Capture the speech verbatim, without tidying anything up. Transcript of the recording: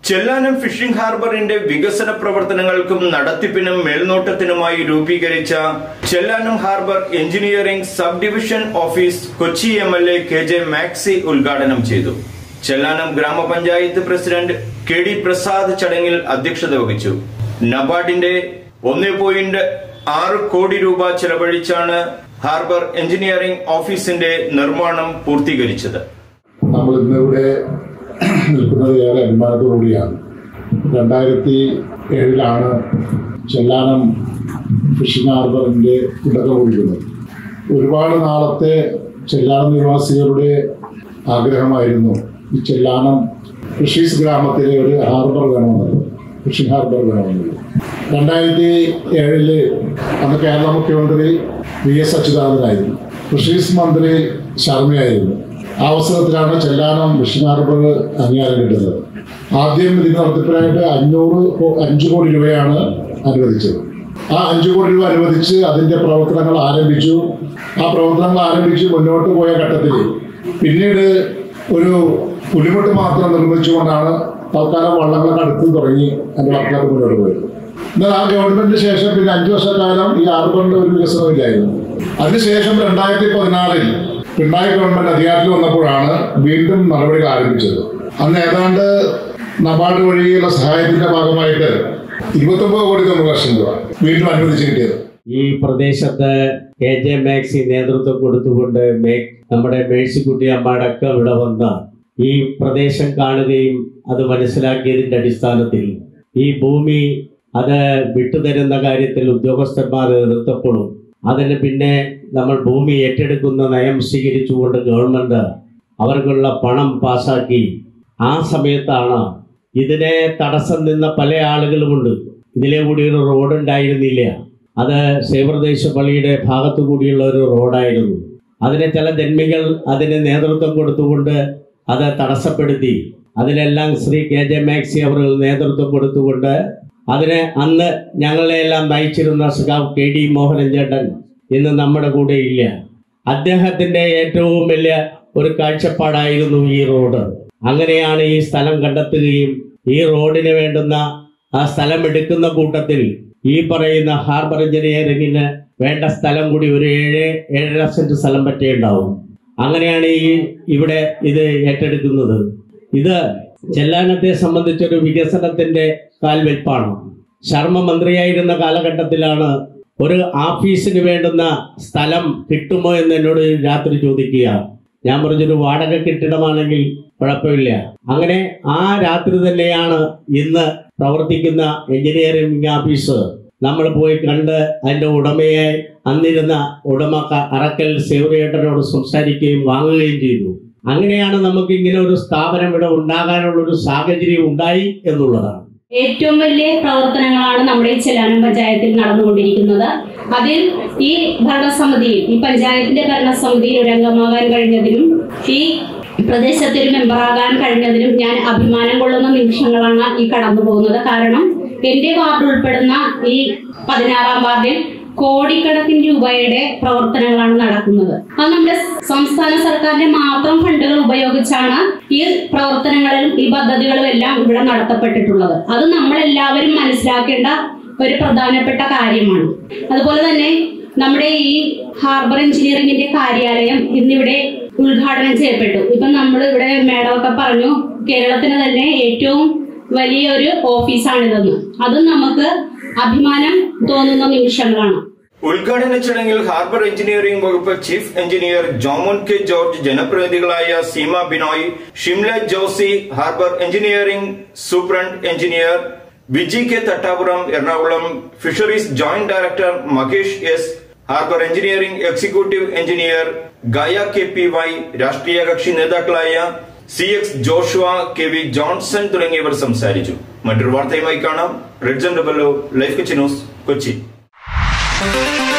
Chellanam phishing ഹാർബറിന്റെ വികസന പ്രവർത്തനങ്ങൾക്കും നടത്തിപ്പിനും മേൽനോട്ടത്തിനുമായി രൂപീകരിച്ച Chellanam harbour engineering sub division office Kochi M L A K J Maxi ഉദ്ഘാടനം ചെയ്തു. ചെല്ലാനം ഗ്രാമപഞ്ചായത്ത് പ്രസിഡന്റ് കെ ഡി പ്രസാദ് ചടങ്ങിൽ അധ്യക്ഷത വഹിച്ചു. നബാർഡിന്റെ ഒന്ന് പോയിന്റ് ആറ് കോടി രൂപ ചെലവഴിച്ചാണ് ഹാർബർ എഞ്ചിനീയറിംഗ് ഓഫീസിന്റെ നിർമ്മാണം പൂർത്തീകരിച്ചത്. നമ്മൾ ഇന്നിവിടെ നിൽക്കുന്നത് ഏറെ അഭിമാനത്തോടുകൂടിയാണ്. രണ്ടായിരത്തി ഏഴിലാണ് ചെല്ലാനം ഫിഷിംഗ് ഹാർബറിൻ്റെ തുടക്കം കുറിക്കുന്നത്. ഒരുപാട് നാളത്തെ ചെല്ലാനം നിവാസികളുടെ ആഗ്രഹമായിരുന്നു ഈ ചെല്ലാനം ഫിഷീസ് ഗ്രാമത്തിലെ ഒരു ഹാർബർ വേണമെന്നത്, ഫിഷിംഗ് ഹാർബർ വേണമെന്നത്. രണ്ടായിരത്തി ഏഴില് അന്ന് കേരള മുഖ്യമന്ത്രി വി എസ് അച്യുതാനന്ദനായിരുന്നു, ഫിഷീസ് മന്ത്രി ശർമ്മയായിരുന്നു. ആ അവസരത്തിലാണ് ചെല്ലാനം ഫിഷിംഗ് ഹാർബർ അംഗീകാരം കിട്ടുന്നത്. ആദ്യം ഇതിന് നടത്തിപ്പിനായിട്ട് അഞ്ഞൂറ് അഞ്ചു കോടി രൂപയാണ് അനുവദിച്ചത്. ആ അഞ്ചു കോടി രൂപ അനുവദിച്ച് അതിൻ്റെ പ്രവർത്തനങ്ങൾ ആരംഭിച്ചു. ആ പ്രവർത്തനങ്ങൾ ആരംഭിച്ച് മുന്നോട്ട് പോയ ഘട്ടത്തിൽ പിന്നീട് ഒരു പുലിമുട്ട് മാത്രം നിർമ്മിച്ചുകൊണ്ടാണ് തൽക്കാലം വള്ളങ്ങളൊക്കെ അടുത്ത് തുടങ്ങി അതിൻ്റെ വർക്കായിട്ട് മുന്നോട്ട് പോയത്. എന്നാൽ ആ ഗവൺമെന്റിന് ശേഷം പിന്നെ അഞ്ചു വർഷക്കാലം ഈ ഹാർബറിന്റെ ഒരു വികസനമില്ലായിരുന്നു. അതിനുശേഷം രണ്ടായിരത്തി പതിനാറിൽ പിണറായി ഗവൺമെന്റ് അധികാരത്തിൽ വന്നപ്പോഴാണ് വീണ്ടും നടപടികൾ ആരംഭിച്ചത്. അന്ന് ഏതാണ്ട് നബാർഡ് വഴിയുള്ള സഹായത്തിന്റെ ഭാഗമായിട്ട് ഇരുപത്തൊമ്പത് കോടി തൊണ്ണൂറ് ലക്ഷം രൂപ വീണ്ടും അനുവദിച്ച് കിട്ടിയത്. ഈ പ്രദേശത്ത് കെ ജെ മാക്സി നേതൃത്വം കൊടുത്തുകൊണ്ട് നമ്മുടെ മേഴ്സിക്കുട്ടി അമ്മടക്കം ഇവിടെ വന്ന ഈ പ്രദേശം കാണുകയും അത് മനസ്സിലാക്കിയതിൻ്റെ അടിസ്ഥാനത്തിൽ ഈ ഭൂമി അത് വിട്ടുതരുന്ന കാര്യത്തിൽ ഉദ്യോഗസ്ഥന്മാർ എതിർത്തപ്പോഴും അതിന് പിന്നെ നമ്മൾ ഭൂമി ഏറ്റെടുക്കുന്ന നയം സ്വീകരിച്ചുകൊണ്ട് ഗവൺമെൻറ് അവർക്കുള്ള പണം പാസാക്കി. ആ സമയത്താണ് ഇതിനെ തടസ്സം നിന്ന പല ആളുകളുമുണ്ട്. ഇതിലെ കൂടി ഒരു റോഡ് ഉണ്ടായിരുന്നില്ല. അത് സേവർദേശ പള്ളിയുടെ ഭാഗത്തു കൂടിയുള്ള ഒരു റോഡായിരുന്നു. അതിനെ ചില ജന്മികൾ അതിന് നേതൃത്വം കൊടുത്തുകൊണ്ട് അത് തടസ്സപ്പെടുത്തി. അതിലെല്ലാം ശ്രീ കെ ജെ മാക്സി അവർ നേതൃത്വം കൊടുത്തുകൊണ്ട് അതിന് അന്ന് ഞങ്ങളെല്ലാം നയിച്ചിരുന്ന സഖാവ് കെ ഡി മോഹനൻ ചേട്ടൻ ഇന്ന് നമ്മുടെ കൂടെ ഇല്ല. അദ്ദേഹത്തിൻ്റെ ഏറ്റവും വലിയ ഒരു കാഴ്ചപ്പാടായിരുന്നു ഈ റോഡ്. അങ്ങനെയാണ് ഈ സ്ഥലം കണ്ടെത്തുകയും ഈ റോഡിന് വേണ്ടുന്ന ആ സ്ഥലം എടുക്കുന്ന കൂട്ടത്തിൽ ഈ പറയുന്ന ഹാർബർ എഞ്ചിനീയറിംഗിന് വേണ്ട സ്ഥലം കൂടി ഒരു ഏഴ് ഏഴര സെന്റ് സ്ഥലം പറ്റേ ഉണ്ടാവും. അങ്ങനെയാണ് ഈ ഇവിടെ ഇത് ഏറ്റെടുക്കുന്നത്. ഇത് ചെല്ലാനത്തെ സംബന്ധിച്ചൊരു വികസനത്തിന്റെ കാൽവെപ്പാണ്. ശർമ്മ മന്ത്രിയായിരുന്ന കാലഘട്ടത്തിലാണ് ഒരു ഓഫീസിന് വേണ്ടുന്ന സ്ഥലം കിട്ടുമോ എന്ന് എന്നോട് രാത്രി ചോദിക്കുക. ഞാൻ പറഞ്ഞൊരു വാടക കെട്ടിടമാണെങ്കിൽ കുഴപ്പമില്ല. അങ്ങനെ ആ രാത്രി തന്നെയാണ് ഇന്ന് പ്രവർത്തിക്കുന്ന എഞ്ചിനീയറിംഗ് ഓഫീസ് നമ്മൾ പോയി കണ്ട് അതിൻ്റെ ഉടമയെ അന്നിരുന്ന ഉടമ അറക്കൽ സേവ്രിയേട്ടനോട് സംസാരിക്കുകയും വാങ്ങുകയും ചെയ്തു. അങ്ങനെയാണ് നമുക്ക് ഇങ്ങനെ ഒരു സ്ഥാപനം ഇവിടെ ഉണ്ടാകാനുള്ളൊരു സാഹചര്യം ഉണ്ടായി എന്നുള്ളതാണ്. ഏറ്റവും വലിയ പ്രവർത്തനങ്ങളാണ് നമ്മുടെ ഈ ചെല്ലാനം പഞ്ചായത്തിൽ നടന്നുകൊണ്ടിരിക്കുന്നത്. അതിൽ ഈ ഭരണസമിതിയിൽ ഈ പഞ്ചായത്തിന്റെ ഭരണസമിതിയിൽ ഒരു അംഗമാകാൻ കഴിഞ്ഞതിലും ഈ പ്രദേശത്തെ ഒരു മെമ്പറാകാൻ കഴിഞ്ഞതിലും ഞാൻ അഭിമാനം കൊള്ളുന്ന നിമിഷങ്ങളാണ് ഈ കടന്നു പോകുന്നത്. കാരണം എൻ്റെ വാർഡ് ഉൾപ്പെടുന്ന ഈ പതിനാറാം വാർഡിൽ കോടിക്കണക്കിന് രൂപയുടെ പ്രവർത്തനങ്ങളാണ് നടക്കുന്നത്. അത് നമ്മുടെ സംസ്ഥാന സർക്കാരിന്റെ മാത്രം ഫണ്ടുകൾ ഉപയോഗിച്ചാണ് ഈ പ്രവർത്തനങ്ങളിലും ഈ പദ്ധതികളും എല്ലാം ഇവിടെ നടത്തപ്പെട്ടിട്ടുള്ളത്. അത് നമ്മളെല്ലാവരും മനസ്സിലാക്കേണ്ട ഒരു പ്രധാനപ്പെട്ട കാര്യമാണ്. അതുപോലെ തന്നെ നമ്മുടെ ഈ ഹാർബർ എഞ്ചിനീയറിംഗിന്റെ കാര്യാലയം ഇന്നിവിടെ ഉദ്ഘാടനം ചെയ്യപ്പെട്ടു. ഇപ്പം നമ്മൾ ഇവിടെ മേഡമൊക്കെ പറഞ്ഞു കേരളത്തിന് തന്നെ ഏറ്റവും വലിയൊരു ഓഫീസാണിതെന്ന്. അതും നമുക്ക് അഭിമാനം തോന്നുന്ന നിമിഷങ്ങളാണ്. ഉദ്ഘാടന ചടങ്ങിൽ ഹാർബർ എഞ്ചിനീയറിംഗ് വകുപ്പ് chief engineer Jomon K George, ജനപ്രതിനിധികളായ Seema Binoy, Shimla Josy, harbour engineering superintendent engineer Viji K Thattapuram, Ernakulam fisheries joint director Mahesh S, harbour engineering executive engineer Gaya K P Y, രാഷ്ട്രീയ കക്ഷി നേതാക്കളായ C X Joshua, K V Johnson തുടങ്ങിയവർ സംസാരിച്ചു. മറ്റൊരു വാർത്തയുമായി കാണാം. റെഡ് ജംഡബല്ലോ, ലൈഫ് കൊച്ചി ന്യൂസ്, കൊച്ചി.